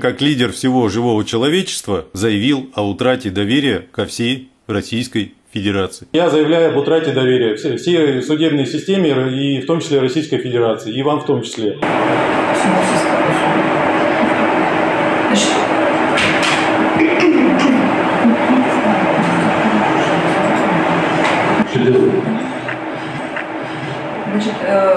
как лидер всего живого человечества, заявил о утрате доверия ко всей Российской Федерации. Я заявляю об утрате доверия всей судебной системе, и в том числе Российской Федерации, и вам в том числе. Значит,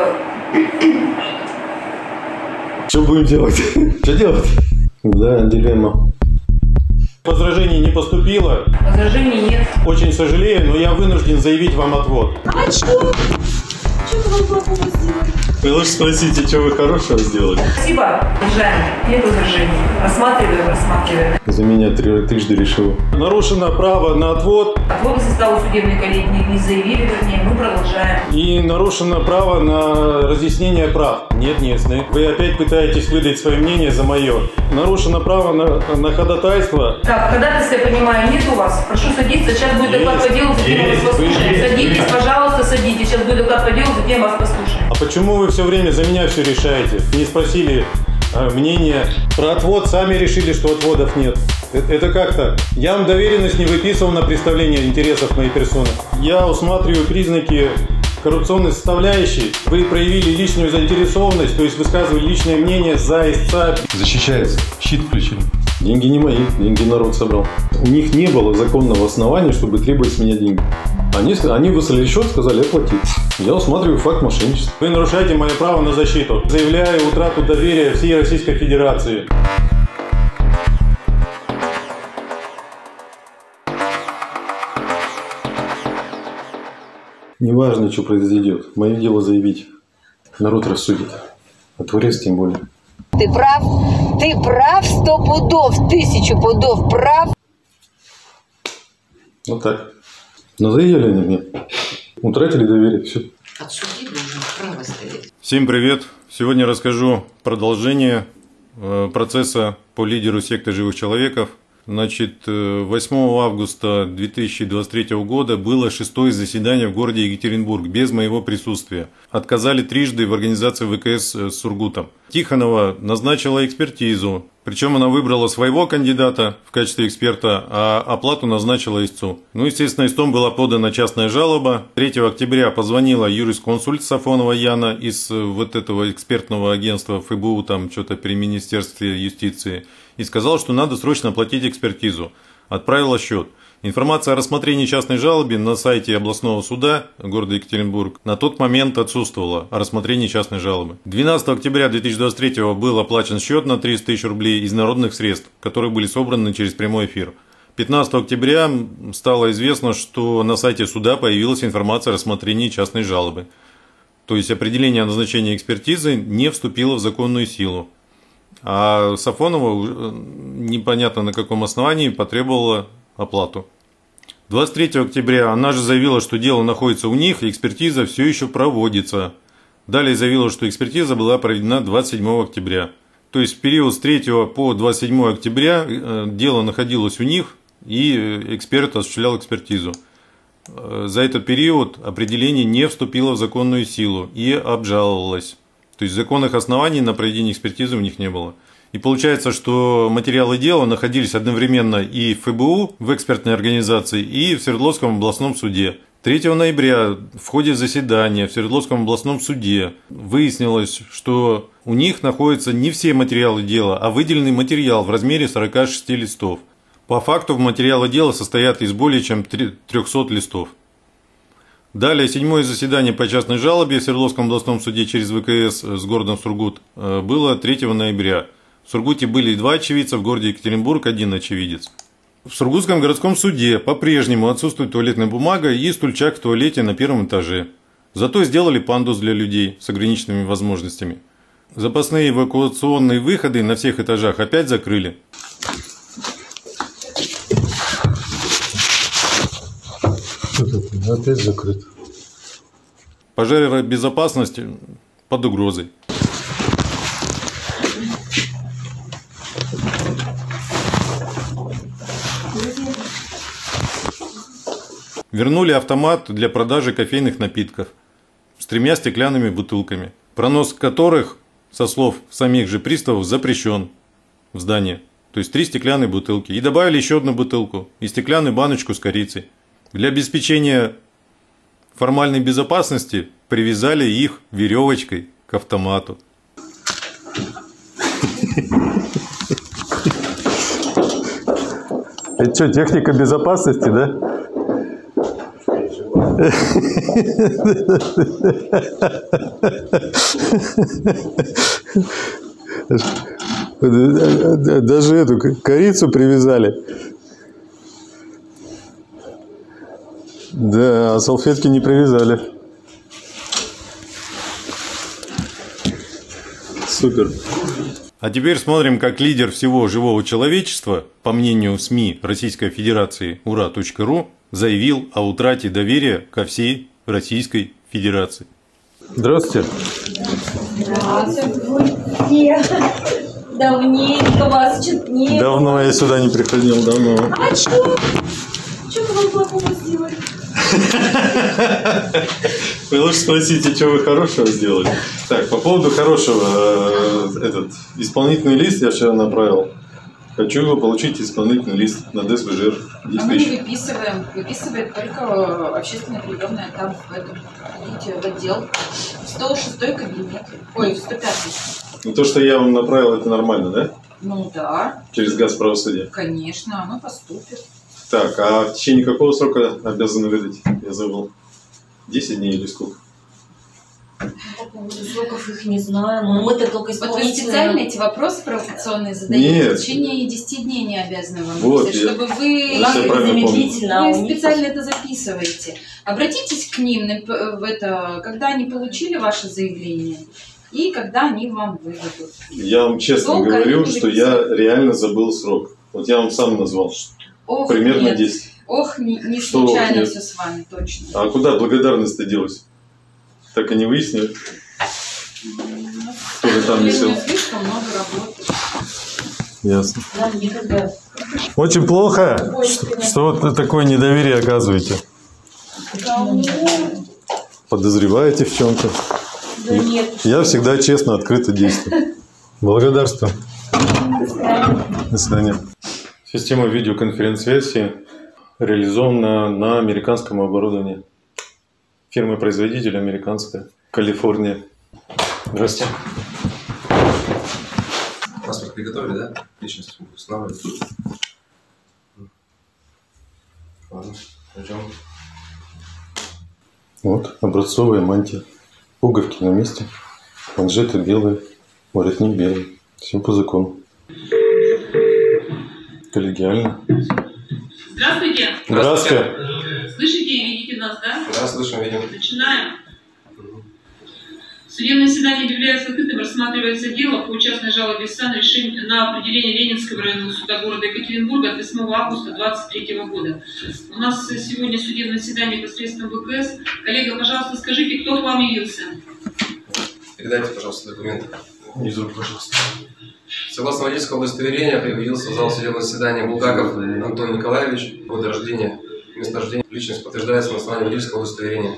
что будем делать? Что делать? Да, дилемма. Возражений не поступило. Возражений нет. Очень сожалею, но я вынужден заявить вам отвод. А что? Что вы плохого сделали? Вы лучше спросите, что вы хорошего сделали. Спасибо, уважаемый. Нет возражений. Рассматриваем. За меня трижды решил. Нарушено право на отвод. Отводы состава судебной коллегии не заявили, вернее, мы продолжаем. И нарушено право на разъяснение прав. Нет. Вы опять пытаетесь выдать свое мнение за мое. Нарушено право на ходатайство. Так, ходатайства, я понимаю, нет у вас. Прошу садиться, сейчас будет доклад по делу, затем мы вас послушаем. Садитесь, пожалуйста, садитесь. Сейчас будет доклад по делу, затем вас послушаем. А почему вы все время за меня все решаете? Не спросили мнение. Про отвод сами решили, что отводов нет. Это как-то? Я вам доверенность не выписывал на представление интересов моей персоны. Я усматриваю признаки коррупционной составляющей. Вы проявили личную заинтересованность, то есть высказывали личное мнение за истца. Защищается. Щит включили. Деньги не мои, деньги народ собрал. У них не было законного основания, чтобы требовать с меня деньги. Они выслали счет, сказали оплатить. Я усматриваю факт мошенничества. Вы нарушаете мое право на защиту. Заявляю утрату доверия всей Российской Федерации. Неважно, что произойдет. Мое дело заявить. Народ рассудит. А творец тем более. Ты прав 100 пудов, 1000 пудов прав. Вот так. Но заявили они мне. Утратили доверие. Все. От судьи должен право стоять. Всем привет. Сегодня расскажу продолжение процесса по лидеру секты живых человеков. Значит, 8 августа 2023 года было 6-е заседание в городе Екатеринбург без моего присутствия. Отказали трижды в организации ВКС с Сургутом. Тихонова назначила экспертизу, причем она выбрала своего кандидата в качестве эксперта, а оплату назначила истцу. Ну, естественно, истцом была подана частная жалоба. 3 октября позвонила юрисконсульт Сафонова Яна из вот этого экспертного агентства ФБУ, там что-то при Министерстве юстиции, и сказала, что надо срочно оплатить экспертизу. Отправила счет. Информация о рассмотрении частной жалобы на сайте областного суда города Екатеринбург на тот момент отсутствовала о рассмотрении частной жалобы. 12 октября 2023 был оплачен счет на 300 тысяч рублей из народных средств, которые были собраны через прямой эфир. 15 октября стало известно, что на сайте суда появилась информация о рассмотрении частной жалобы. То есть определение о назначении экспертизы не вступило в законную силу. А Сафонова, непонятно на каком основании, потребовала оплату. 23 октября она же заявила, что дело находится у них, и экспертиза все еще проводится. Далее заявила, что экспертиза была проведена 27 октября. То есть в период с 3 по 27 октября дело находилось у них, и эксперт осуществлял экспертизу. За этот период определение не вступило в законную силу и обжаловалось. То есть законных оснований на проведение экспертизы у них не было. И получается, что материалы дела находились одновременно и в ФБУ, в экспертной организации, и в Свердловском областном суде. 3 ноября в ходе заседания в Свердловском областном суде выяснилось, что у них находятся не все материалы дела, а выделенный материал в размере 46 листов. По факту материалы дела состоят из более чем 300 листов. Далее, 7-е заседание по частной жалобе в Свердловском областном суде через ВКС с городом Сургут было 3 ноября. В Сургуте были 2 очевидца, в городе Екатеринбург 1 очевидец. В Сургутском городском суде по-прежнему отсутствует туалетная бумага и стульчак в туалете на 1-м этаже. Зато сделали пандус для людей с ограниченными возможностями. Запасные эвакуационные выходы на всех этажах опять закрыли. Опять закрыт. Пожаробезопасность под угрозой. Вернули автомат для продажи кофейных напитков с 3 стеклянными бутылками, пронос которых, со слов самих же приставов, запрещен. в здание. То есть 3 стеклянные бутылки. И добавили еще одну бутылку и стеклянную баночку с корицей. Для обеспечения формальной безопасности привязали их веревочкой к автомату. Это что, техника безопасности, да? Даже эту корицу привязали. Да, а салфетки не привязали. Супер. А теперь смотрим, как лидер всего живого человечества, по мнению СМИ Российской Федерации ура.ру, заявил о утрате доверия ко всей Российской Федерации. Здравствуйте. Здравствуйте. Давненько вас чуть не... Давно я сюда не приходил, давно. А что? Что вы плохого сделали? Вы лучше спросите, что вы хорошего сделали. Так, по поводу хорошего, этот исполнительный лист я вчера направил. Хочу получить исполнительный лист на ДСВЖР. А мы не выписываем. Выписывает только общественно приемная там в этом. Идите в отдел. 106 кабинет. Ой, 105. Ну то, что я вам направил, это нормально, да? Ну да. Через газ правосудия. Конечно, оно поступит. Так, а в течение какого срока обязаны выдать? Я забыл. 10 дней или сколько? По поводу сроков их не знаю, но мы-то только Вот вы исполнительные. специально эти вопросы провокационные задаете? Нет. В течение 10 дней не обязаны вам Вот, выписать, чтобы вы... Я всё правильно незамедлительно, а Вы у них- специально это записываете. Обратитесь к ним, когда они получили ваше заявление и когда они вам выдадут. Я вам честно Долго говорю, они что будут я писать? реально забыл срок. Вот я вам сам назвал. Ох, Примерно нет. 10. Ох, не Что ох, случайно нет? все с вами, точно. А куда благодарность-то делась? Так и не выяснили. Кто же там У висел? меня слишком много работы. Ясно. Нам никогда. Очень плохо, что вот такое недоверие оказываете. Подозреваете в чем-то. Да нет. Я всегда честно, открыто действую. Благодарствую. До свидания. Система видеоконференц-связи реализована на американском оборудовании. Фирма-производитель американская, Калифорния. Здравствуйте. Паспорт приготовили, да? Личность устанавливать. Ладно, пойдем. Вот, образцовая мантия. Пуговки на месте. Манжеты белые, воротник белый. Все по закону. Коллегиально. Здравствуйте. Здравствуйте. Слышите и видите нас, да? Да, слышим, видим. Начинаем. Судебное заседание объявляется открытым, рассматривается дело по частной жалобе САН на определение Ленинского районного суда города Екатеринбурга от 8 августа 2023 года. У нас сегодня судебное заседание посредством ВКС. Коллега, пожалуйста, скажите, кто к вам явился? Передайте, пожалуйста, документы. Из рук, пожалуйста. Согласно водительского удостоверения, явился в зал судебного заседания Булгаков Антон Николаевич. Годы рождения, место рождения. Личность подтверждается на основании водительского удостоверения.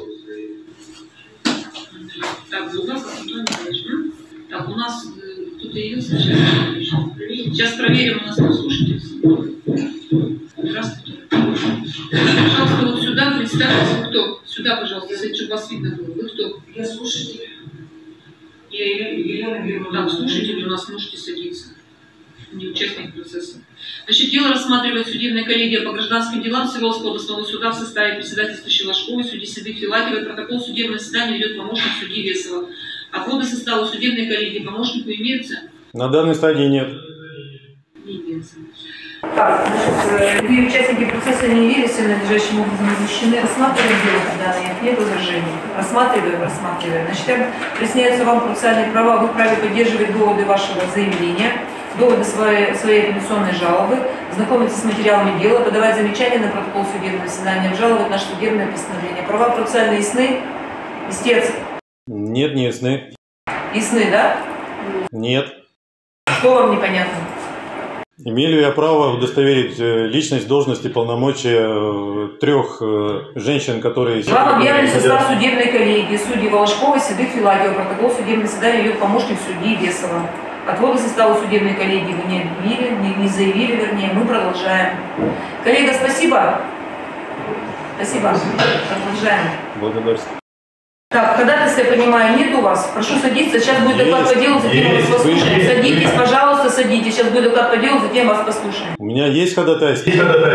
Так, Булгаков Антон Николаевич. Так, у нас кто-то явился сейчас. Сейчас проверим, у нас там слушатель. Здравствуйте. Пожалуйста, вот сюда представьтесь, вы кто? Сюда, пожалуйста, чтобы вас видно было. Вы кто? Я слушатель. Я Елена Григорьевна. Так, слушатели у нас можете садиться. Не участник процесса. Значит, дело рассматривает судебная коллегия по гражданским делам Всеволожского областного суда в составе председательства Лашковой, судьи Седых Филатьевой. Протокол судебного заседания ведет помощник судьи Весова. А годы состава судебной коллегии помощнику имеются? На данной стадии нет. Не имеется. Так, значит, другие участники процесса не явились, все надлежащим образом изучены. Рассматриваем дело, когда нет возражений. Рассматриваем. Значит, присняются вам процессуальные права, вы вправе поддерживать доводы вашего заявления, доводы своей апелляционной жалобы, знакомиться с материалами дела, подавать замечания на протокол судебного заседания, обжаловать наше судебное постановление. Права процессуальные ясны? Истец? Нет, не ясны. Ясны, да? Нет. Что вам непонятно? Имею я право удостоверить личность, должность и полномочия 3 женщин, которые... Вам объявлен состав судебной коллегии, судьи Волошковой, Седых Филатьева. Протокол судебного заседания ведет помощник судьи Весова. Отводы состава судебной коллегии вы не объявили, не заявили, вернее. Мы продолжаем. Коллега, спасибо. Спасибо. Продолжаем. Благодарствую. Так, ходатайства, я понимаю, нет у вас. Прошу садиться. Сейчас будет доклад по делу, затем вас послушаем. Садитесь, пожалуйста, садитесь. Сейчас будет доклад по делу, затем вас послушаем. У меня есть ходатайство.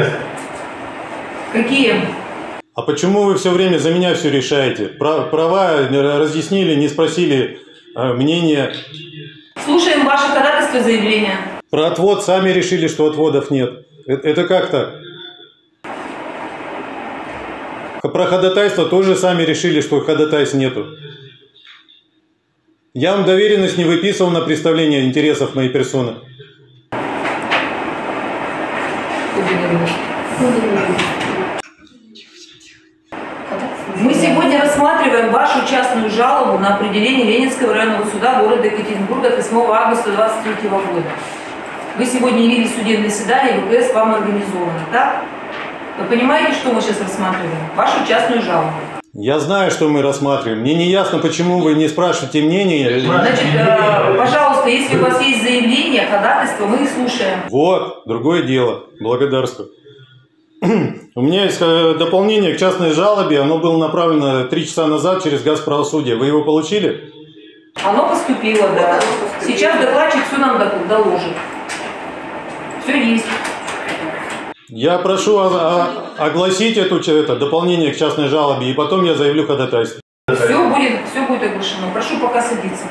Какие? А почему вы все время за меня все решаете? Права разъяснили, не спросили мнения. Слушаем ваши ходатайства и заявления. Про отвод сами решили, что отводов нет. Это как так? Про ходатайство тоже сами решили, что ходатайств нету. Я вам доверенность не выписывал на представление интересов моей персоны. Мы сегодня рассматриваем вашу частную жалобу на определение Ленинского районного суда города Екатеринбурга от 8 августа 2023 года. Вы сегодня явились в судебное заседание, ВКС вам организовано, так? Вы понимаете, что мы сейчас рассматриваем? Вашу частную жалобу. Я знаю, что мы рассматриваем. Мне не ясно, почему вы не спрашиваете мнение. Значит, пожалуйста, если у вас есть заявление, ходатайство, мы их слушаем. Вот, другое дело. Благодарствую. У меня есть дополнение к частной жалобе. Оно было направлено 3 часа назад через Газправосудие. Вы его получили? Оно поступило, да. Сейчас докладчик все нам доложит. Все есть. Я прошу огласить это дополнение к частной жалобе, и потом я заявлю ходатайство. Все будет оглашено. Прошу пока садиться.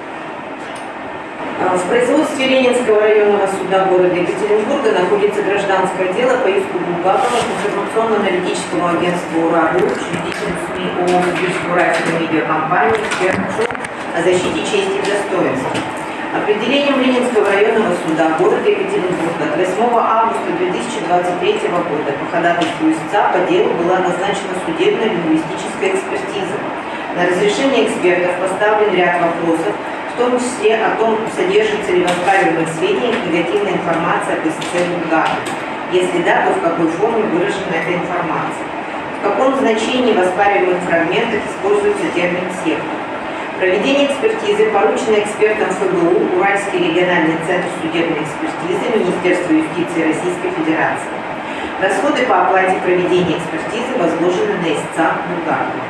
В производстве Ленинского районного суда города Екатеринбурга находится гражданское дело по иску Булгакова к информационно-аналитическому агентству «УРА-ГРУ», учредителю СМИ ООО «Уральская медиакомпания» о защите чести и достоинства. Определением Ленинского районного суда города Екатеринбурга от 8 августа 2023 года по ходатайству истца по делу была назначена судебная лингвистическая экспертиза. На разрешение экспертов поставлен ряд вопросов, в том числе о том, содержится ли в оспариваемых сведениях негативная информация об истце Булгакове. Если да, то в какой форме выражена эта информация. В каком значении в оспариваемых фрагментах используется термин «сектор». Проведение экспертизы поручено экспертам ФГУ, Уральский региональный центр судебной экспертизы, Министерства юстиции Российской Федерации. Расходы по оплате проведения экспертизы возложены на истца Булгакова.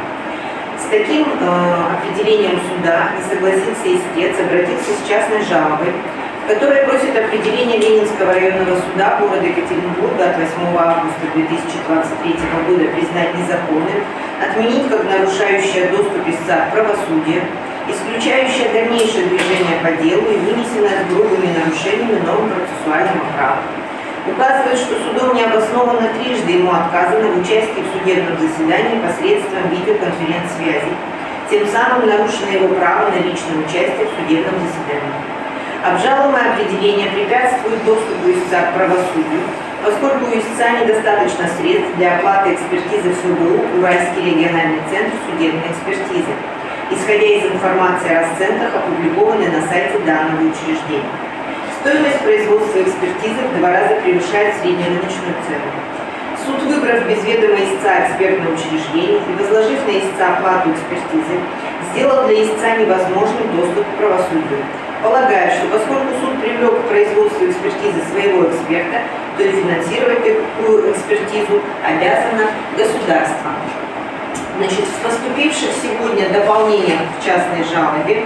С таким определением суда не согласился истец, обратился с частной жалобой, в которой просит определение Ленинского районного суда города Екатеринбурга от 8 августа 2023 года признать незаконным, отменить как нарушающее доступ истца к правосудию, исключающее дальнейшее движение по делу и вынесенное с грубыми нарушениями норм процессуального права. Указывает, что судом необоснованно трижды ему отказано в участии в судебном заседании посредством видеоконференц-связи. Тем самым нарушено его право на личное участие в судебном заседании. Обжалуемое определение препятствует доступу истца к правосудию, поскольку у истца недостаточно средств для оплаты экспертизы ФГУ Уральский региональный центр судебной экспертизы, исходя из информации о расценках, опубликованной на сайте данного учреждения. Стоимость производства экспертизы в 2 раза превышает среднерыночную цену. Суд, выбрав без ведома истца экспертное учреждение и возложив на истца оплату экспертизы, сделал для истца невозможным доступ к правосудию, полагая, что поскольку суд привлек к производству экспертизы своего эксперта, то и финансировать такую экспертизу обязано государство. Значит, в поступивших сегодня дополнениях к частной жалобе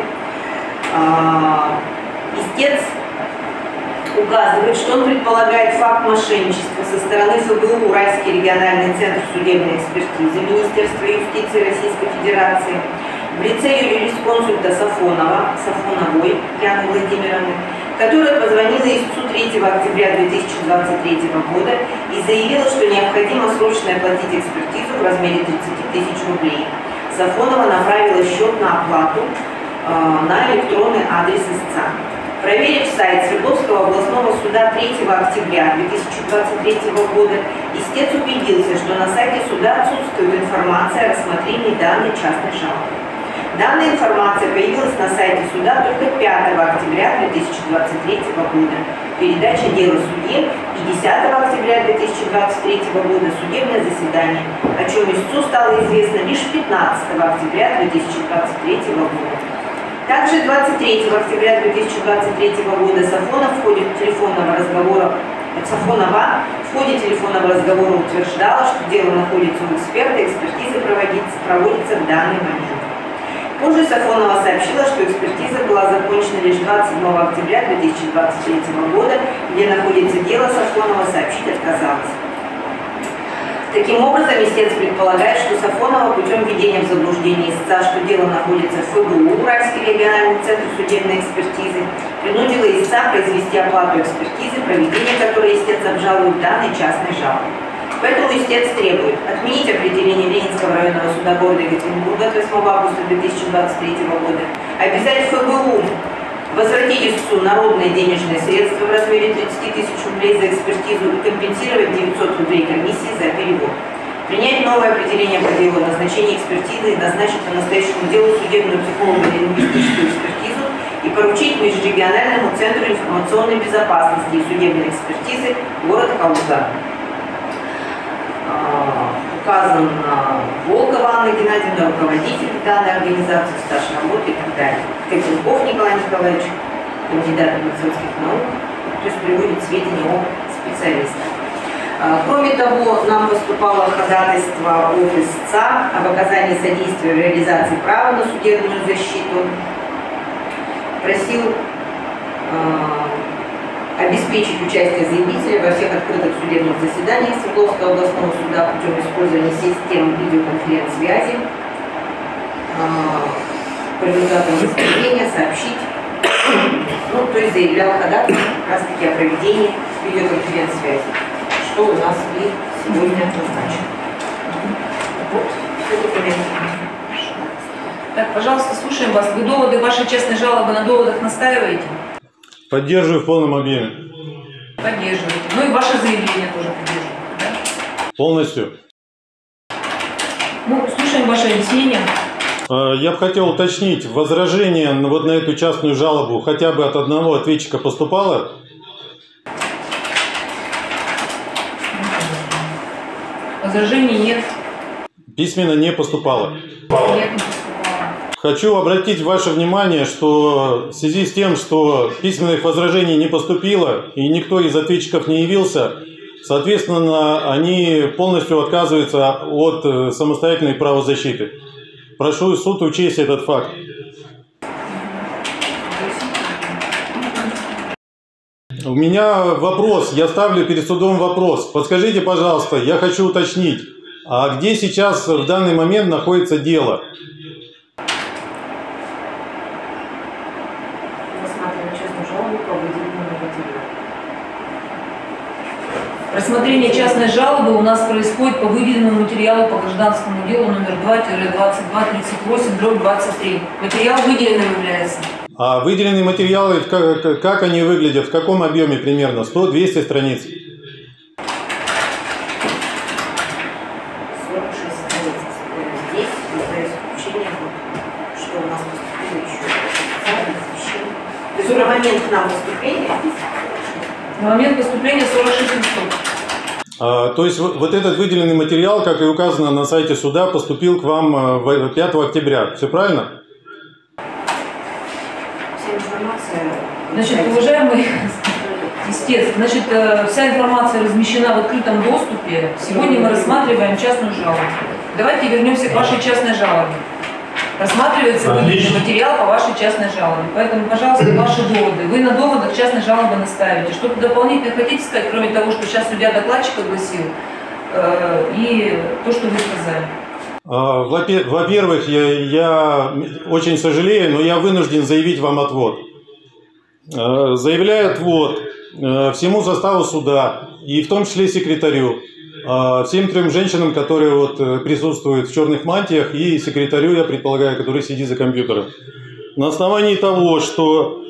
истец указывает, что он предполагает факт мошенничества со стороны ФГУ Уральский региональный центр судебной экспертизы Министерства юстиции Российской Федерации в лице юрисконсульта Сафоновой Яны Владимировны, которая позвонила истцу 3 октября 2023 года и заявила, что необходимо срочно оплатить экспертизу в размере 30 000 рублей. Сафонова направила счет на оплату на электронный адрес истца. Проверив сайт Свердловского областного суда 3 октября 2023 года, истец убедился, что на сайте суда отсутствует информация о рассмотрении данной частной жалобы. Данная информация появилась на сайте суда только 5 октября 2023 года. Передача дела судье и 10 октября 2023 года судебное заседание, о чем истцу стало известно лишь 15 октября 2023 года. Также 23 октября 2023 года Сафонова в ходе телефонного разговора утверждала, что дело находится у эксперта, экспертиза проводится в данный момент. Позже Сафонова сообщила, что экспертиза была закончена лишь 27 октября 2023 года, где находится дело, Сафонова сообщить отказалась. Таким образом, истец предполагает, что Сафонова путем введения в заблуждение истца, что дело находится в ФГУ, Уральский региональный центр судебной экспертизы, принудила истца произвести оплату экспертизы, проведение которой истец обжалует данной частной жалобы. Поэтому истец требует отменить определение Ленинского районного суда города Екатеринбурга от 8 августа 2023 года, обязать ФГУ возвратить истцу народные денежные средства в размере 30 тысяч рублей за экспертизу и компенсировать 900 рублей комиссии за перевод. Принять новое определение по делу о назначении экспертизы и назначить по настоящему делу судебную психолого-лингвистическую экспертизу и поручить Межрегиональному центру информационной безопасности и судебной экспертизы города Калуга. Указан Волкова Анна Геннадьевна, руководитель данной организации, стаж работы и так далее. Котенков Николай Николаевич, кандидат медицинских наук, то есть приводит сведения о специалистах. Кроме того, нам поступало ходатайство от истца об оказании содействия в реализации права на судебную защиту. Просил обеспечить участие заявителя во всех открытых судебных заседаниях Свердловского областного суда путем использования систем видеоконференц-связи, по результатам рассмотрения сообщить, то есть заявлял ходатайство как раз таки о проведении видеоконференц-связи, что у нас и сегодня назначено. Вот, все документы. Так, пожалуйста, слушаем вас. Вы доводы вашей частной жалобы на доводах настаиваете? Поддерживаю в полном объеме. Поддерживаете. Ну и ваше заявление тоже поддерживаете, да? Полностью. Ну, слушаем ваше объяснение. Я бы хотел уточнить, возражение вот на эту частную жалобу хотя бы от одного ответчика поступало? Возражений нет. Письменно не поступало. Нет, не поступало. Хочу обратить ваше внимание, что в связи с тем, что письменных возражений не поступило и никто из ответчиков не явился, соответственно, они полностью отказываются от самостоятельной правозащиты. Прошу суд учесть этот факт. У меня вопрос, я ставлю перед судом вопрос. Подскажите, пожалуйста, я хочу уточнить, а где сейчас в данный момент находится дело? Рассмотрение частной жалобы у нас происходит по выделенному материалу по гражданскому делу номер 2-2238/23. Материал выделенным является. А выделенные материалы, как они выглядят, в каком объеме примерно? 100-200 страниц? 46 страниц. Здесь, за исключением, что у нас поступило еще. То есть на момент к нам поступления? На момент поступления 46 листов. То есть вот этот выделенный материал, как и указано на сайте суда, поступил к вам 5 октября. Все правильно? Вся информация... Значит, уважаемый истец, значит, вся информация размещена в открытом доступе. Сегодня мы рассматриваем частную жалобу. Давайте вернемся к вашей частной жалобе. Рассматривается выделенный материал по вашей частной жалобе. Поэтому, пожалуйста, ваши доводы. Вы на доводах частной жалобы настаиваете. Что-то дополнительно хотите сказать, кроме того, что сейчас судья докладчик огласил, и то, что вы сказали? Во-первых, я очень сожалею, но я вынужден заявить вам отвод. Заявляю отвод всему составу суда, и в том числе секретарю, всем 3 женщинам, которые вот присутствуют в черных мантиях, и секретарю, я предполагаю, который сидит за компьютером. На основании того, что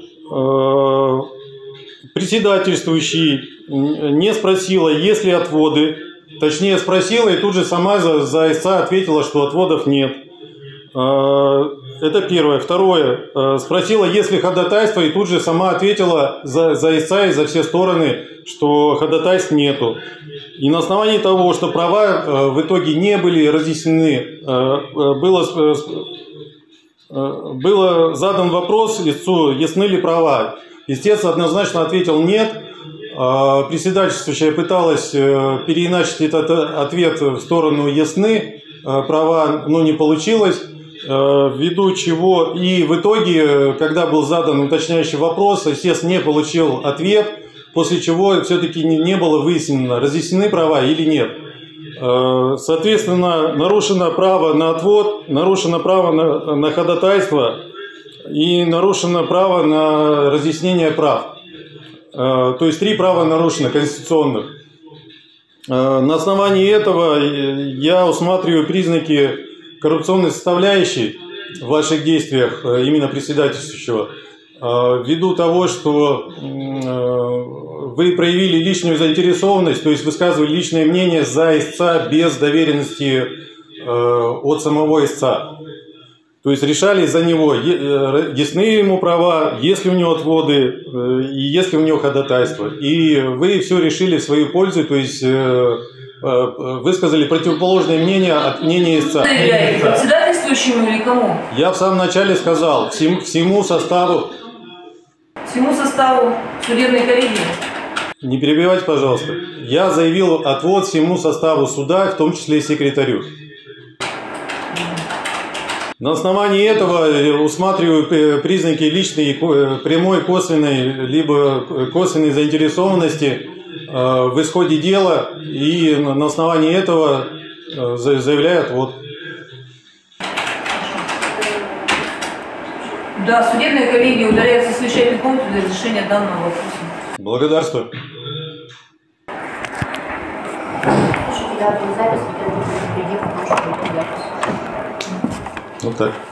председательствующий не спросила, есть ли отводы, точнее спросила и тут же сама за истца ответила, что отводов нет. Это первое. Второе. Спросила, есть ли ходатайство, и тут же сама ответила за истца и за все стороны, что ходатайств нету. И на основании того, что права в итоге не были разъяснены, было был задан вопрос истцу, ясны ли права. Истец однозначно ответил нет. Председательствующая пыталась переиначить этот ответ в сторону ясны права, но не получилось. Ввиду чего и в итоге, когда был задан уточняющий вопрос, истец не получил ответ, после чего все-таки не было выяснено, разъяснены права или нет. Соответственно, нарушено право на отвод, нарушено право на ходатайство и нарушено право на разъяснение прав. То есть 3 права нарушено конституционных. На основании этого я усматриваю признаки коррупционной составляющей в ваших действиях именно председательствующего, ввиду того, что вы проявили лишнюю заинтересованность, то есть высказывали личное мнение за истца без доверенности от самого истца. То есть решали за него, ясны ему права, есть ли у него отводы и есть ли у него ходатайство. И вы все решили в свою пользу, то есть высказали противоположное мнение от мнения истца. Председательствующему или кому? Я в самом начале сказал, всему составу. Всему составу судебной коллегии? Не перебивайте, пожалуйста. Я заявил отвод всему составу суда, в том числе и секретарю. На основании этого усматриваю признаки личной, прямой, косвенной, либо косвенной заинтересованности в исходе дела, и на основании этого заявляю отвод. Да, судебная коллегия удаляется совещательной комнаты для разрешения данного вопроса. Благодарствую. Вот так.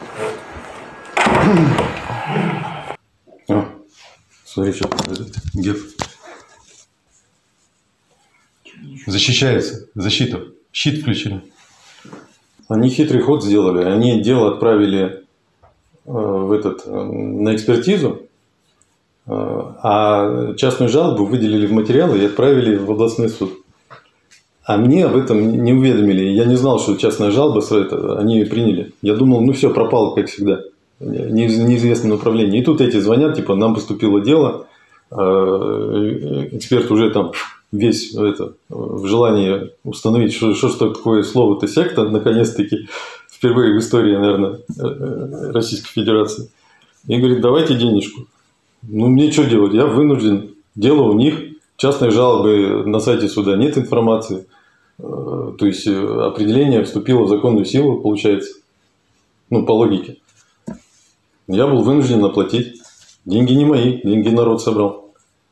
О, смотри, что геф. Защищается. Защита. Щит включили. Они хитрый ход сделали. Они дело отправили на экспертизу, а частную жалобу выделили в материалы и отправили в областной суд. А мне об этом не уведомили. Я не знал, что частная жалоба, они ее приняли. Я думал, ну все, пропало, как всегда. Неизвестное направление. И тут эти звонят, типа, нам поступило дело. Эксперт уже там весь в желании установить, что такое слово-то секта, наконец-таки, впервые в истории, наверное, Российской Федерации. И говорит, давайте денежку. Ну, мне что делать? Я вынужден. Дело у них. Частной жалобы на сайте суда нет информации. То есть определение вступило в законную силу, получается. Ну, по логике. Я был вынужден оплатить. Деньги не мои, деньги народ собрал.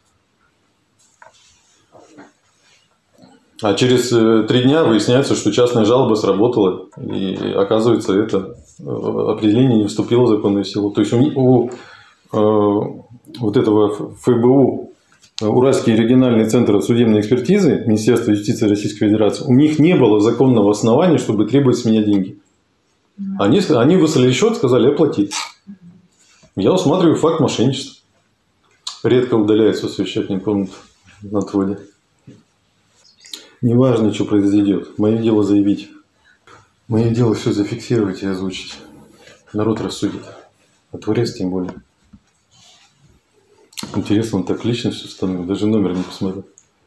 А через 3 дня выясняется, что частная жалоба сработала. И оказывается, это определение не вступило в законную силу. То есть у вот этого ФБУ, Уральский региональный центр судебной экспертизы Министерства юстиции Российской Федерации, у них не было законного основания, чтобы требовать с меня деньги. Они выслали счет, сказали оплатить. Я усматриваю факт мошенничества. Редко удаляется совещательная комната на отводе. Неважно, что произойдет. Мое дело заявить. Мое дело все зафиксировать и озвучить. Народ рассудит. А творец тем более. Интересно, он так лично все установил, даже номер не посмотрел.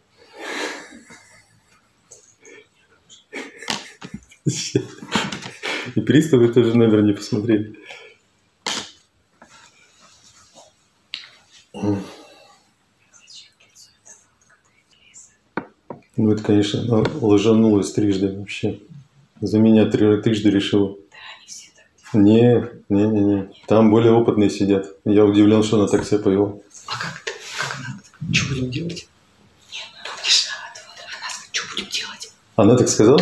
И приставы тоже номер не посмотрели. Ну, это, конечно, ложанулось трижды вообще. За меня трижды решила. Не. Там более опытные сидят. Я удивлен, что она так себя повела. А как она? Что будем делать? Нет, будешь отвод. Она сказала, что будем делать? Она так сказала?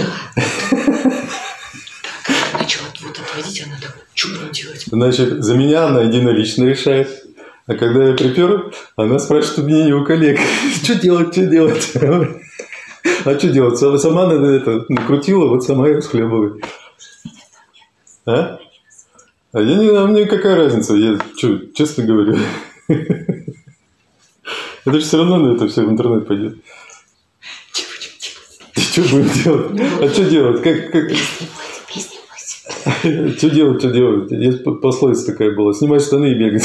Так, начала отвод отводить, она так, что будем делать? Значит, за меня она единолично решает. А когда я припер, она спрашивает мнение у коллег. Что делать? А что делать? Сама это накрутила, вот сама и расхлебывает. А? А мне какая разница? Я честно говорю. Это же все равно на это все в интернет пойдет. Что будем делать? А что делать? Как? Что делать, что делать? Есть пословица такая была. Снимай штаны и бегать.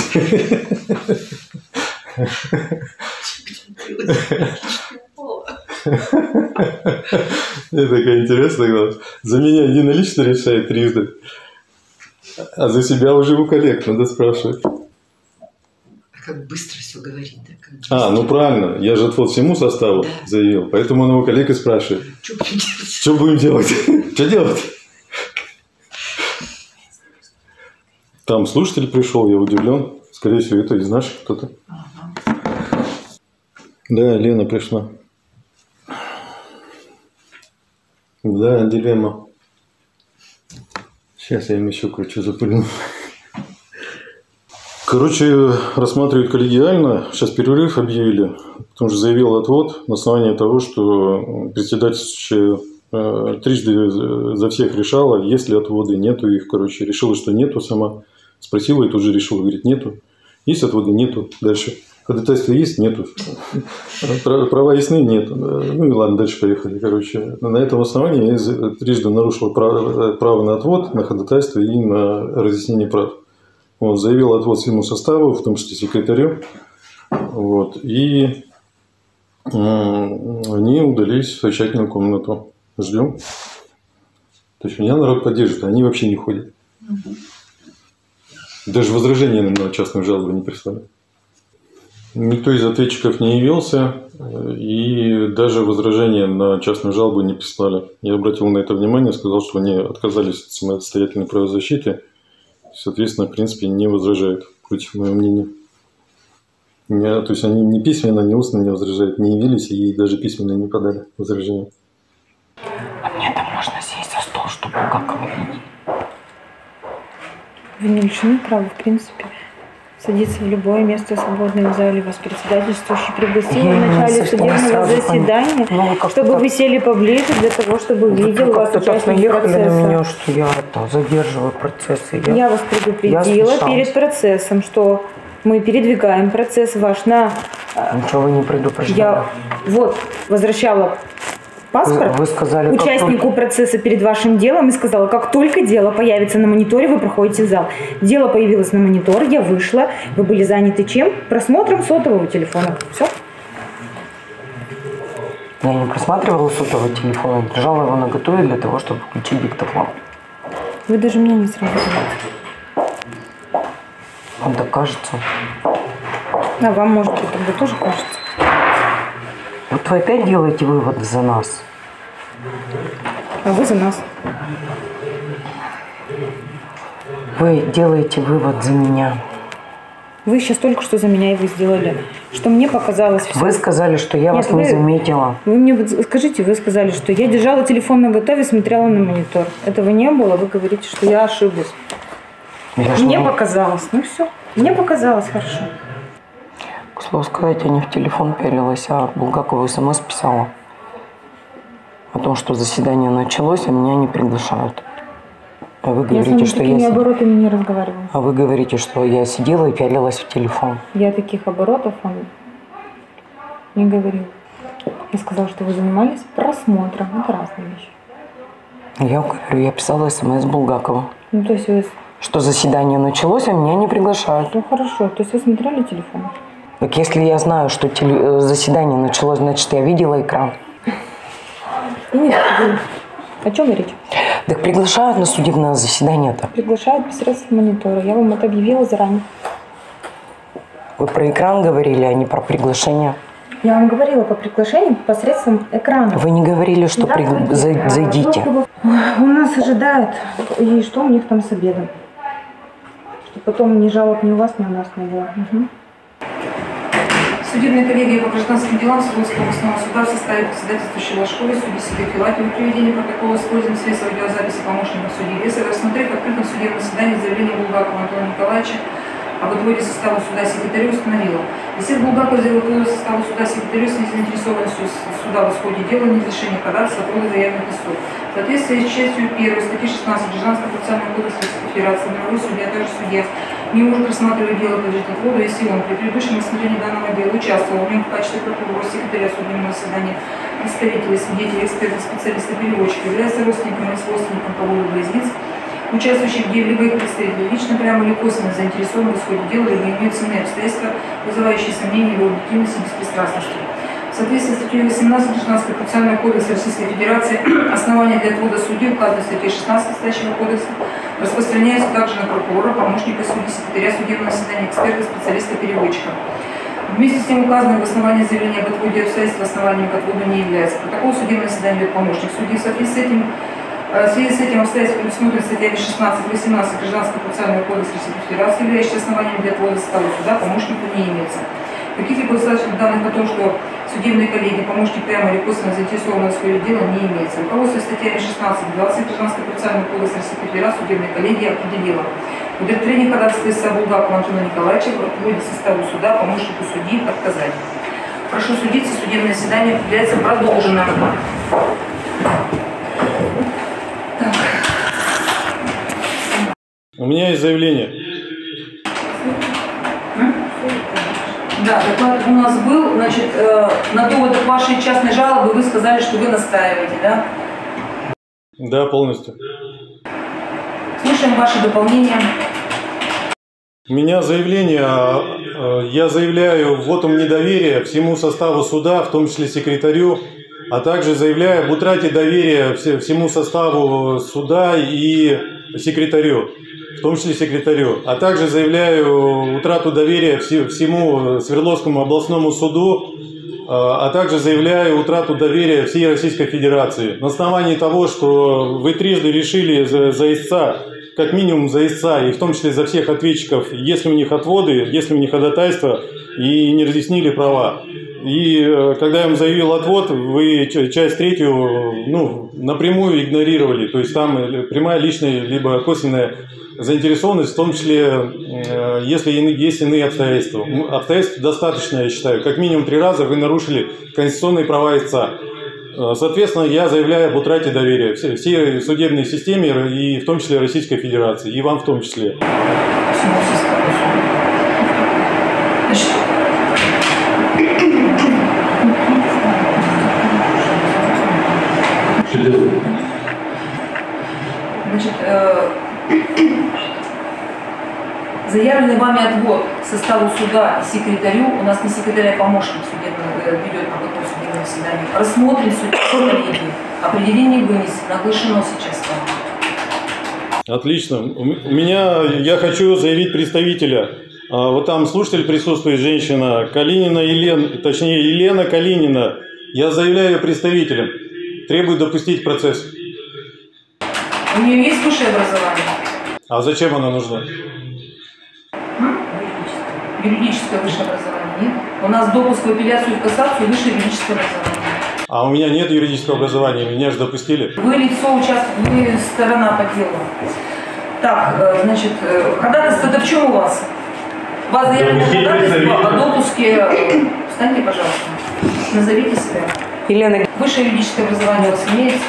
Мне такая интересная. За меня единолично решает трижды. А за себя уже у коллег надо спрашивать. Как быстро все говорит, да? Как быстро. Ну правильно. Я же отвод всему составу заявил. Поэтому он его коллег и спрашивает. Что будем делать? Что делать? Там слушатель пришел, я удивлен. Скорее всего, это из наших кто-то. Да, Лена пришла. Да, дилемма. Сейчас я им еще кое-что запылю. Короче, рассматривают коллегиально. Сейчас перерыв объявили. Потому что заявил отвод на основании того, что председательствующая трижды за всех решала, есть ли отводы, нету их. Короче, решила, что нету сама. Спросила и тут же решила, говорит, нету. Есть отводы, нету. Дальше. Ходатайство есть, нету. Права ясны, нет. Ну и ладно, дальше поехали. Короче, на этом основании я трижды нарушил право на отвод, на ходатайство и на разъяснение прав. Он заявил отвод всему составу, в том числе секретарю. Вот. И они удалились в совещательную комнату. Ждем. То есть меня народ поддержит, а они вообще не ходят. Даже возражения на частную жалобу не прислали. Никто из ответчиков не явился, и даже возражения на частную жалобу не прислали. Я обратил на это внимание, сказал, что они отказались от самостоятельной правозащиты. Соответственно, в принципе, не возражают против моего мнения. То есть они ни письменно, ни устно не возражают, не явились и даже письменно не подали возражения. А мне там можно сесть за стол, чтобы Булгакова видеть? Вы не лишены права, в принципе, садиться в любое место свободное в зале. Вас председательствующий пригласил в начале судебного заседания, чтобы вы сели поближе для того, чтобы видел вас участник процесса. На меня, что я задерживаю процессы. Я вас предупредила перед процессом, что мы передвигаем процесс ваш на... Ничего вы не предупреждали. Я возвращала паспорт вы сказали, участнику процесса перед вашим делом и сказала, как только дело появится на мониторе, вы проходите в зал. Дело появилось на монитор, я вышла, вы были заняты чем? Просмотром сотового телефона. Все. Я не просматривала сотовый телефон, я держала его наготове для того, чтобы включить диктофон. Вы даже меня не сразу знаете. Вам так кажется? А вам, может быть, тогда тоже кажется. Вот вы опять делаете выводы за нас. А вы за нас. Вы делаете вывод за меня. Вы сейчас только что за меня его сделали. Что мне показалось... Все. Вы сказали, что я вас не заметила. Вы мне скажите, вы сказали, что я держала телефон наготове, смотрела на монитор. Этого не было, вы говорите, что я ошиблась. Мне показалось. Ну все. Мне показалось хорошо. К слову сказать, я не в телефон пялилась, а Булгакову СМС писала о том, что заседание началось, а меня не приглашают. А вы говорите, что я оборотами не разговаривала. А вы говорите, что я сидела и пялилась в телефон. Я таких оборотов вам не говорила. Я сказала, что вы занимались просмотром. Это разные вещи. Я говорю, я писала СМС Булгакова. Ну, то есть вы... Что заседание началось, а меня не приглашают. Ну, хорошо. То есть вы смотрели телефон? Так если я знаю, что заседание началось, значит, я видела экран. Нет, о чем говорить? Так приглашают на судебное заседание-то. Приглашают посредством монитора. Я вам это объявила заранее. Вы про экран говорили, а не про приглашение. Я вам говорила по приглашению посредством экрана. Вы не говорили, что зайдите. У нас ожидают, и что у них там с обедом. Чтобы потом ни жалоб ни у вас, ни у нас не было. Угу. Судебная коллегия по гражданским делам Свердловского областного суда в составе председательствующего Лашковой, судьи Сергея Филатова, приведение протокола с использованием средств радиозаписи помощников судьи Весова, рассмотрев в открытом судебном заседании заявление Булгакова Антона Николаевича об отводе состава суда секретарю установила. Если Булгаков заявил отвод состава суда секретарю с незаинтересованностью суда в исходе дела, не разрешение ходатайства отвода заявленных истов. В соответствии с частью 1 статьи 16 Гражданского процессуального кодекса Российской Федерации, мировой судья, а также судья не может рассматривать дело подлежит отводу, если он при предыдущем рассмотрении данного дела участвовал в нем в качестве прокурора, секретаря судебного заседания, представителей, свидетелей, экспертов, специалистов, переводчика, является родственником или свойственником кого-либо из лиц, участвующие в деле, либо их представители, лично, прямо или косвенно заинтересованы в исходе дела, либо имеются иные обстоятельства, вызывающие сомнения в его объективности и беспристрастности. В соответствии с статьей 18 Гражданского процессуального кодекса Российской Федерации основания для отвода судьи, указанной в статье 16 Статьного кодекса, распространяются также на прокурора, помощника судьи, секретаря судебного заседания, эксперта, специалиста, переводчика. Вместе с тем указанное в основании заявления об отводе обстоятельства основанием к отводу не является. Протокол судебного заседания ведет помощник судьи. В связи с этим обстоятельством предусмотрено статьями 16-18 Гражданского процессуального кодекса Российской Федерации, являющийся основанием для отвода состава суда, помощнику не имеется. Каких-либо достаточных данных о том, что судебные коллеги, помощник прямо или косвенно заинтересованы в исходе дела, не имеется. Руководствуясь статьями 16-20 Гражданского процессуального кодекса Российской Федерации, судебная коллегия определила удовлетворение ходатайства ИСА Булгакова Антона Николаевича в отводе составу суда помощнику судьи отказать. Прошу судиться, судебное заседание является продолженным. Так. У меня есть заявление. Да, доклад у нас был, значит, на доводах вашей частной жалобы вы сказали, что вы настаиваете, да? Да, полностью. Слушаем ваши дополнения. У меня заявление, я заявляю вотум недоверия всему составу суда, в том числе секретарю, а также заявляю об утрате доверия всему составу суда и секретарю, в том числе секретарю, а также заявляю утрату доверия всему Свердловскому областному суду, а также заявляю утрату доверия всей Российской Федерации. На основании того, что вы трижды решили за истца, как минимум за истца, и в том числе за всех ответчиков, если у них отводы, если у них ходатайства, и не разъяснили права. И когда я им заявил отвод, вы часть третью напрямую игнорировали. То есть там прямая личная либо косвенная заинтересованность, в том числе, если есть иные обстоятельства. Обстоятельств достаточно, я считаю. Как минимум 3 раза вы нарушили конституционные права истца. Соответственно, я заявляю об утрате доверия всей судебной системе, и в том числе Российской Федерации, и вам в том числе. Значит, заявленный вами отвод составу суда и секретарю, у нас не секретарь, а помощник судебного ведет протокол судебного заседания, рассмотрен судебной коллегией, определение вынесено, оглашено сейчас вам. Отлично. Я хочу заявить представителя. Вот там слушатель присутствует, женщина, Калинина Елена, точнее Елена Калинина. Я заявляю представителем. Требую допустить процесс. У нее есть высшее образование? А зачем она нужна? Юридическое высшее образование нет. У нас допуск в апелляцию и в кассацию высшее юридическое образование. А у меня нет юридического образования, меня же допустили. Вы лицо участвуете, вы сторона по делу. Так, значит, ходатайство это в чем у вас? У вас заявлено ходатайство о допуске. Встаньте, пожалуйста. Назовите себя. Елена. Высшее юридическое образование у вас имеется?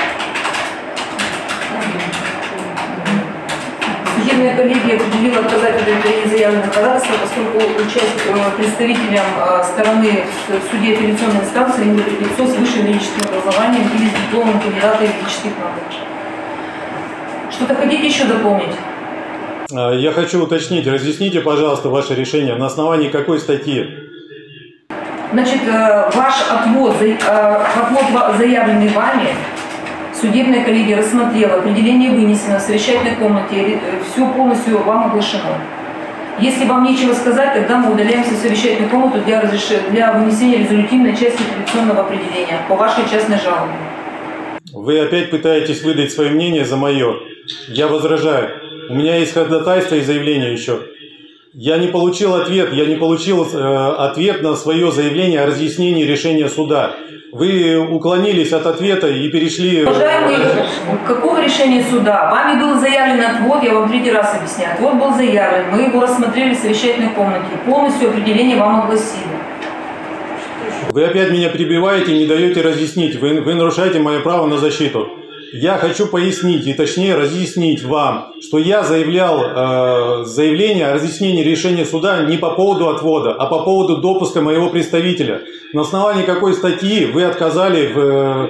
Судебная коллегия определила отказать удовлетворение заявленного ходатайства, поскольку представителям стороны в суде апелляционной инстанции не будет лицо с высшим юридическим образованием или с дипломом кандидата юридических наук. Что-то хотите еще дополнить? Я хочу уточнить, разъясните, пожалуйста, ваше решение. На основании какой статьи? Значит, ваш отвод, заявленный вами, судебная коллегия рассмотрела, определение вынесено в совещательной комнате, все полностью вам оглашено. Если вам нечего сказать, тогда мы удаляемся в совещательную комнату для вынесения резолютивной части апелляционного определения по вашей частной жалобе. Вы опять пытаетесь выдать свое мнение за мое. Я возражаю. У меня есть ходатайство и заявление еще. Я не получил ответ ответ на свое заявление о разъяснении решения суда. Вы уклонились от ответа и перешли... Уважаемый, какого решения суда? Вами был заявлен отвод, я вам 3 раз объясняю. Отвод был заявлен, мы его рассмотрели в совещательной комнате. Полностью определение вам огласили. Вы опять меня перебиваете и не даете разъяснить. Вы нарушаете мое право на защиту. Я хочу пояснить, и точнее разъяснить вам, что я заявлял заявление о разъяснении решения суда не по поводу отвода, а по поводу допуска моего представителя. На основании какой статьи вы отказали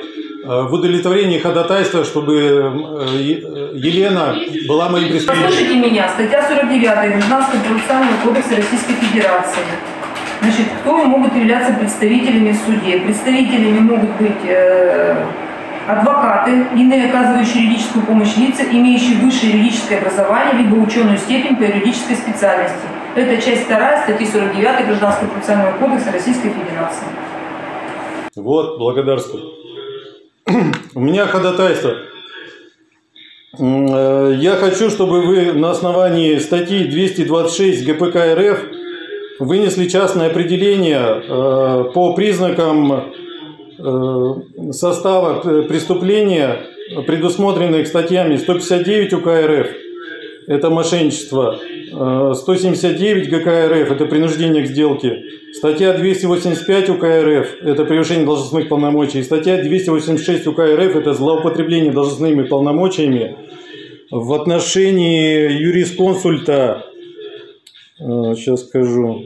в удовлетворении ходатайства, чтобы Елена была моим представителем. Послушайте меня. Статья 49 Гражданского процессуального кодекса Российской Федерации. Значит, кто могут являться представителями в суде? Представителями могут быть адвокаты, иные оказывающие юридическую помощь лица, имеющие высшее юридическое образование, либо ученую степень по юридической специальности. Это часть 2 статьи 49 Гражданского процессуального кодекса Российской Федерации. Вот, благодарствую. У меня ходатайство. Я хочу, чтобы вы на основании статьи 226 ГПК РФ вынесли частное определение по признакам состава преступления, предусмотренных статьями 159 УК РФ, это мошенничество, 179 ГК РФ, это принуждение к сделке, статья 285 УК РФ, это превышение должностных полномочий, и статья 286 УК РФ, это злоупотребление должностными полномочиями в отношении юрисконсульта, сейчас скажу,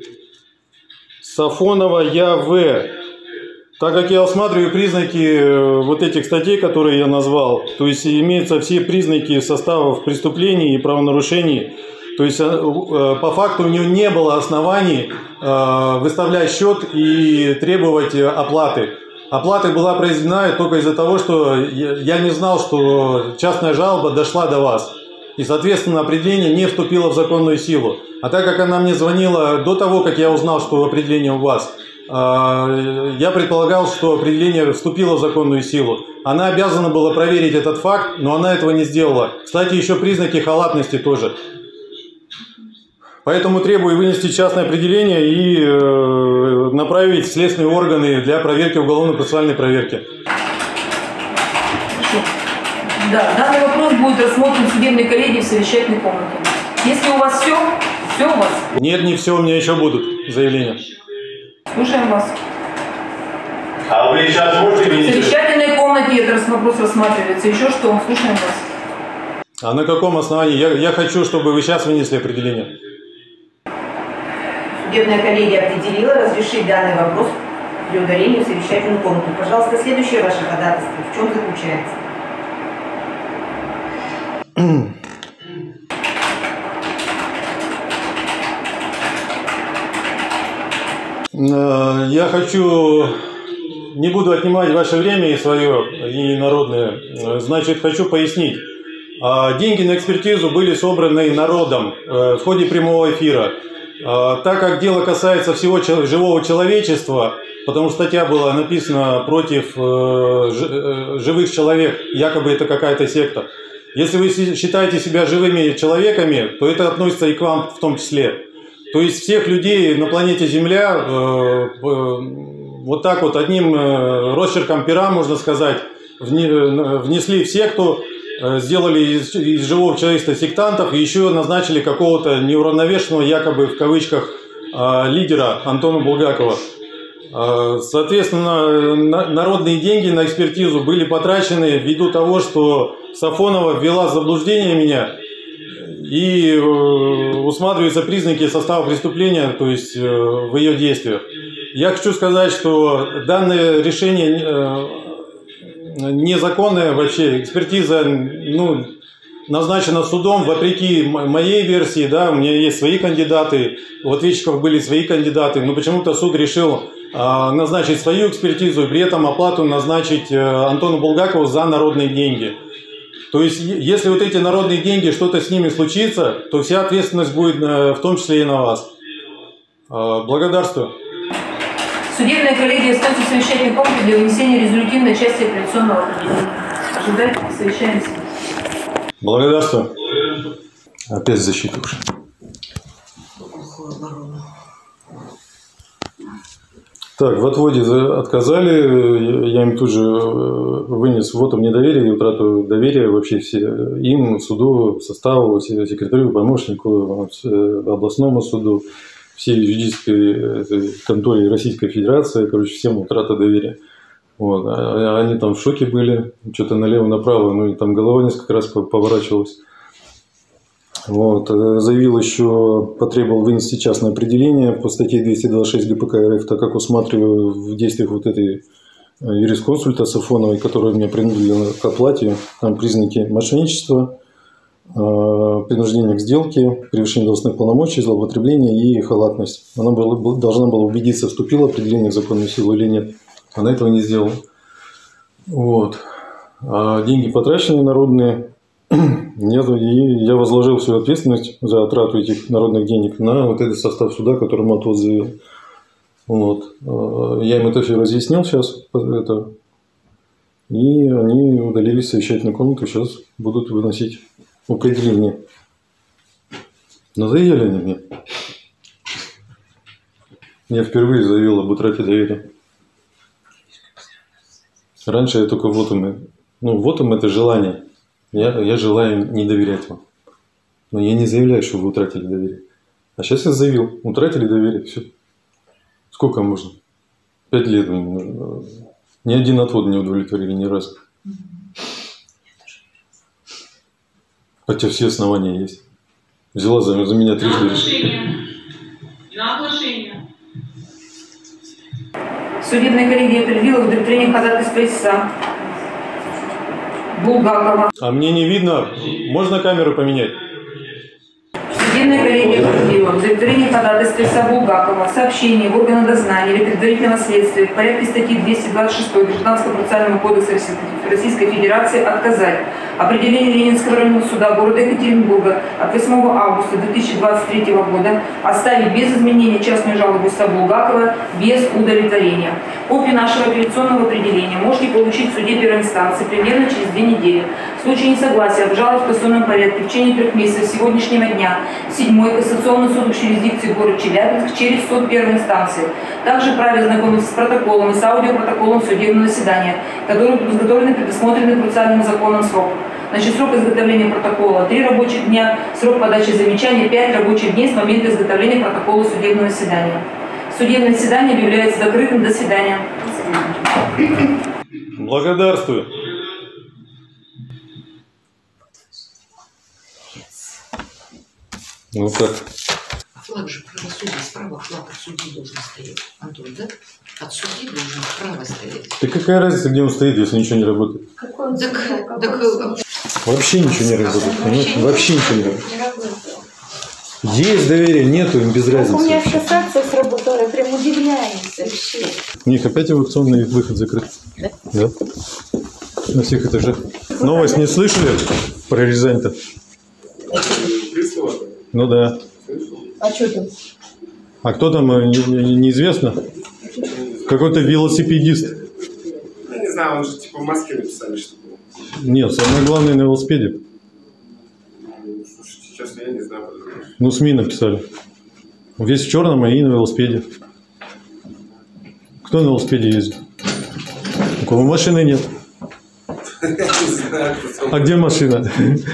Сафонова Я.В. Так как я осматриваю признаки вот этих статей, которые я назвал, то есть имеются все признаки составов преступлений и правонарушений, то есть по факту у него не было оснований выставлять счет и требовать оплаты. Оплата была произведена только из-за того, что я не знал, что частная жалоба дошла до вас. И, соответственно, определение не вступило в законную силу. А так как она мне звонила до того, как я узнал, что определение у вас, я предполагал, что определение вступило в законную силу. Она обязана была проверить этот факт, но она этого не сделала. Кстати, еще признаки халатности тоже. Поэтому требую вынести частное определение и направить в следственные органы для проверки, уголовно-процессуальной проверки. Да, данный вопрос будет рассмотрен в судебной коллегии в совещательной комнате. Если у вас все у вас? Нет, не все, у меня еще будут заявления. Слушаем вас. А вы сейчас можете В совещательной комнате этот вопрос рассматривается. Еще что? Слушаем вас. А на каком основании? Я хочу, чтобы вы сейчас вынесли определение. Судебная коллегия определила разрешить данный вопрос при удалении в совещательную комнату. Пожалуйста, следующее ваше ходатайство. В чем заключается? Я хочу, не буду отнимать ваше время и свое, и народное, значит, хочу пояснить. Деньги на экспертизу были собраны народом в ходе прямого эфира. Так как дело касается всего живого человечества, потому что статья была написана против живых человек, якобы это какая-то секта. Если вы считаете себя живыми человеками, то это относится и к вам в том числе. То есть всех людей на планете Земля вот так вот одним росчерком пера, можно сказать, внесли в секту, сделали из живого человечества сектантов и еще назначили какого-то неуравновешенного, якобы в кавычках, лидера Антона Булгакова. Соответственно, народные деньги на экспертизу были потрачены ввиду того, что Сафонова ввела в заблуждение меня и усматриваются признаки состава преступления, то есть в ее действиях. Я хочу сказать, что данное решение незаконное вообще, экспертиза назначена судом вопреки моей версии, да, у меня есть свои кандидаты, у ответчиков были свои кандидаты, но почему-то суд решил назначить свою экспертизу и при этом оплату назначить Антону Булгакову за народные деньги. То есть, если вот эти народные деньги, что-то с ними случится, то вся ответственность будет в том числе и на вас. Благодарствую. Судебная коллегия остается в совещательной комнате для вынесения резолютивной части апелляционного определения. Ожидайте, совещаемся. Благодарствую. Опять защита уже. Так, в отводе отказали, я им тут же вынес вотум недоверия и утрату доверия вообще все, им, суду, составу, секретарю, помощнику, областному суду, всей юридической конторе Российской Федерации, короче, всем утрата доверия. Вот. Они там в шоке были, что-то налево-направо, ну и там голова несколько раз поворачивалась. Вот. Заявил еще, потребовал вынести частное определение по статье 226 ГПК РФ, так как усматриваю в действиях вот этой юрисконсульта Сафоновой, которая мне принудила к оплате, там признаки мошенничества, принуждения к сделке, превышение должностных полномочий, злоупотребление и халатность. Она должна была убедиться, вступило определение в законную силу или нет. Она этого не сделала. Вот. А деньги потраченные народные, нет, и я возложил всю ответственность за трату этих народных денег на вот этот состав суда, которому отвод заявил. Вот. Я им это все разъяснил сейчас, и они удалились в совещательную комнату, сейчас будут выносить определение. Надоели они мне. Я впервые заявил об утрате доверия. Раньше я только вотум. Ну, вотум это желание. Я желаю не доверять вам. Но я не заявляю, что вы утратили доверие. А сейчас я заявил, утратили доверие, все. Сколько можно? 5 лет мне нужно. Ни один отвод не удовлетворили ни разу. Хотя все основания есть. Взяла за меня 3 оглашение. На оглашение. Судебная коллегия определила удовлетворение ходатайства истца Булгакова. А мне не видно. Можно камеру поменять? Судебная коллегия определила удовлетворение ходатайства истца Булгакова, сообщение в органы дознания или предварительного следствия в порядке статьи 226 Гражданского процессуального кодекса Российской Федерации отказать. Определение Ленинского районного суда города Екатеринбурга от 8 августа 2023 года оставить без изменения частную жалобу истца Булгакова без удовлетворения. Копию нашего апелляционного определения можете получить в суде первой инстанции примерно через 2 недели. В случае несогласия обжаловать в кассационном порядке в течение 3 месяцев с сегодняшнего дня 7-й кассационный суд в юрисдикции город Челябинск через суд первой инстанции. Также вправе ознакомиться с протоколом и с аудиопротоколом судебного заседания, которые подготовлены предусмотренный процессуальным законом срок. Значит, срок изготовления протокола 3 рабочих дня, срок подачи замечаний 5 рабочих дней с момента изготовления протокола судебного заседания. Судебное заседание объявляется закрытым. До свидания. Благодарствую. Ну как? А флаг же правосудия, справа флаг от судьи должен стоять. Антон, да? От судьи должен справа стоять. Да какая разница, где он стоит, если ничего не работает? Вообще ничего не работает, понимаете? Вообще ничего не работает. Есть доверие, нету, им без разницы. У меня кассация сработала, я прям удивляюсь вообще. У них опять эвакуационный выход закрыт. Да? Да. На всех этажах. Новость не слышали про Рязань-то? Ну да. А что там? А кто там, неизвестно. Какой-то велосипедист. Я не знаю, он же типа в Москве написали, что было. Нет, самое главное на велосипеде. Слушайте, честно, я не знаю. Ну, СМИ написали. Весь в черном, и на велосипеде. Кто на велосипеде ездит? У кого машины нет? А где машина?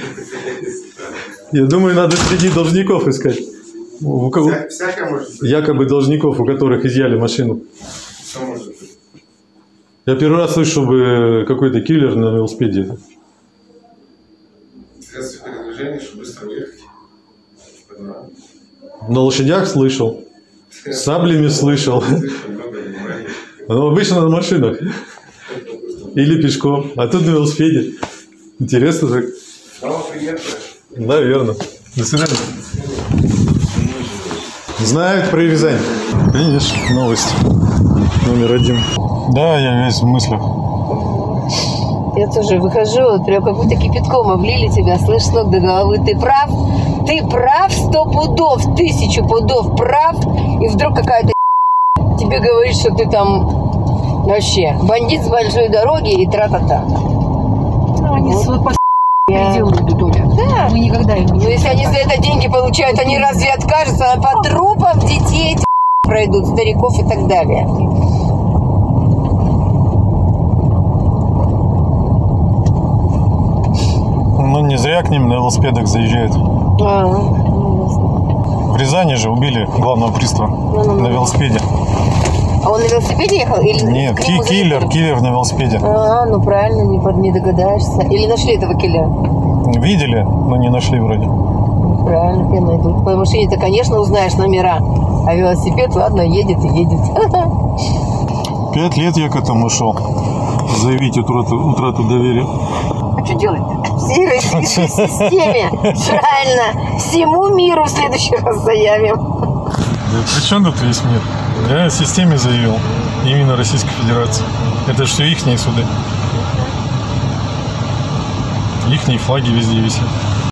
Я думаю, надо среди должников искать. У кого... Всякое может быть. Якобы должников, у которых изъяли машину. Что может быть? Я первый раз слышу, чтобы какой-то киллер на велосипеде. Средства передвижения, чтобы быстро уехать. На лошадях слышал. С саблями слышал. Но обычно на машинах. Или пешком. А тут на велосипеде. Интересно так. Наверное. До свидания. Знают про Рязань. Видишь, новость номер 1. Да, я весь в мыслях. Я тоже выхожу, вот прям как будто кипятком облили тебя, слышь, с ног до головы. Ты прав 100 пудов, 1000 пудов прав. И вдруг какая-то тебе говорит, что ты там вообще бандит с большой дороги и тра-та-та. Ну, они свой делают, Доля. Да. Мы никогда их не... Но если они за это деньги получают, они разве откажутся? А по трупам детей пройдут, стариков и так далее. Ну, не зря к ним на велосипедах заезжают. В Рязани же убили главного пристава на велосипеде. А он на велосипеде ехал? Или нет, киллер на велосипеде. Ну правильно, не догадаешься. Или нашли этого киллера? Видели, но не нашли вроде. Правильно, хрен найдут. По машине-то, конечно, узнаешь номера. А велосипед, ладно, едет и едет. 5 лет я к этому шел. Заявить утрату доверия. А что делать-то? Всей российской системе. Правильно. Всему миру в следующий раз заявим. Да при чем тут весь мир? Я системе заявил. Именно Российской Федерации. Это же все ихние суды. Ихние флаги везде висят.